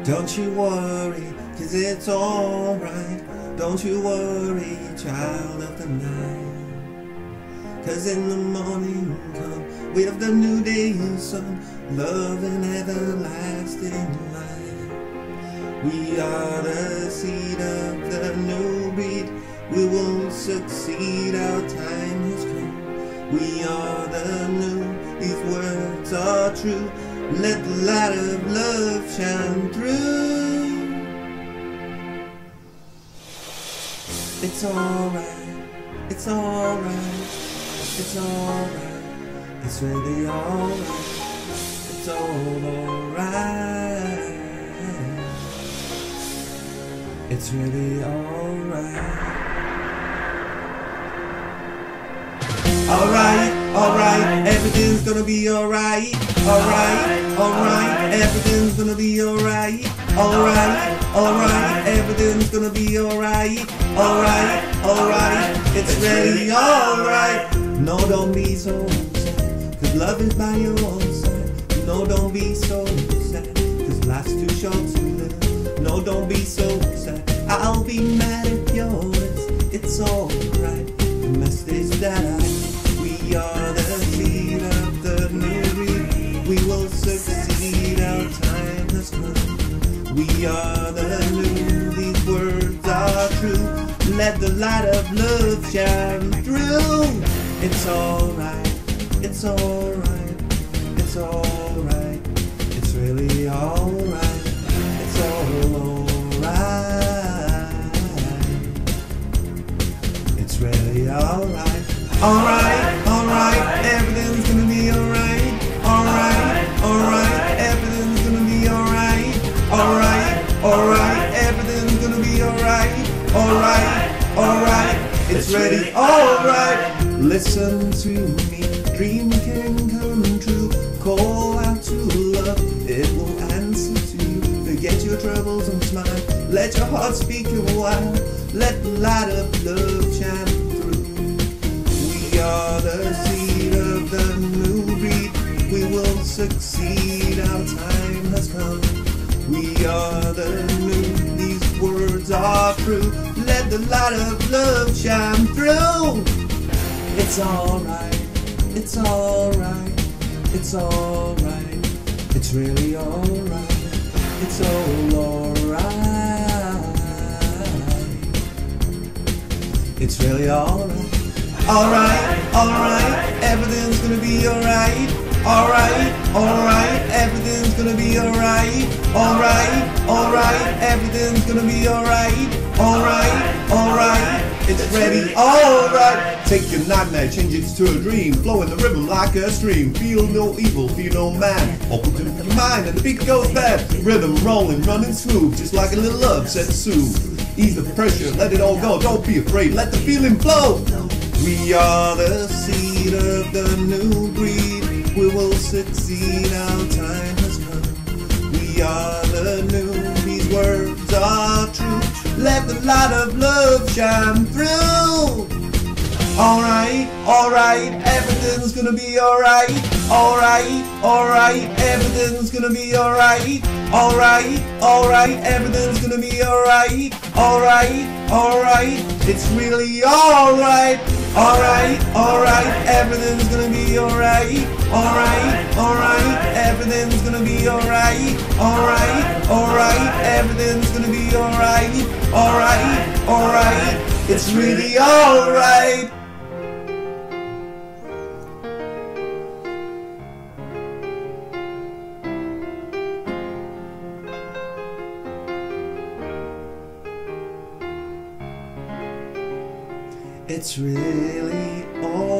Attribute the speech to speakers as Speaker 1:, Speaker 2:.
Speaker 1: Don't you worry, 'cause it's alright. Don't you worry, child of the night. 'Cause in the morning come with the new day's sun, love and everlasting light. We are the seed of the new breed. We will succeed, our time has come. We are the new, these words are true. Let the light of love shine through. It's alright, it's alright, it's alright. It's really alright, it's all alright. It's really alright. Alright, alright, everything's gonna be alright. Alright, alright, everything's gonna be alright. Alright, alright, everything's gonna be alright. Alright, alright, it's really alright. No, don't be so sad, 'cause love is by your side. No, don't be so sad, 'cause life's too short to live. No, don't be so sad, I'll be mad at yours. It's alright, the message that we are the seed of the new breed. We will succeed, our time has come. We are the new, these words are true. Let the light of love shine through. It's alright, it's alright, it's alright. It's really alright, it's all alright. It's really alright. Alright, alright, everything's gonna be alright. Alright, alright, everything's gonna be alright. Alright, alright, everything's gonna be alright. Alright, alright, it's really alright. Listen to me, dream can come true. Call out to love, it will answer to you. Forget your troubles and smile, let your heart speak a while. Let the light of love shine through. We are the seed of the new breed. We will succeed, our time has come. We are the new, these words are true. Let the light of love shine through. It's alright, it's alright, it's alright. It's really alright, it's all alright. It's really alright. Alright, alright, everything's gonna be alright. Alright, alright, everything's gonna be alright. Alright, alright, everything's gonna be alright. Alright, alright, it's ready, alright. Take your nightmare, change it to a dream. Flow in the rhythm like a stream. Feel no evil, feel no man. Open to your mind and the beat goes bad. Rhythm rolling, running smooth, just like a little love set to soothe. Ease the pressure, let it all go, don't be afraid, let the feeling flow. We are the seed of the new breed. We will succeed, our time has come. We are the new, these words are true. Let the light of love shine through. Alright, alright, everything's gonna be alright. Alright, alright, everything's gonna be alright. Alright, alright, everything's gonna be alright. Alright, alright, it's really alright. Alright, alright, everything's gonna be alright. Alright, alright, everything's gonna be alright. Alright, alright, everything's gonna be alright. Alright, alright, it's really alright. It's really alright.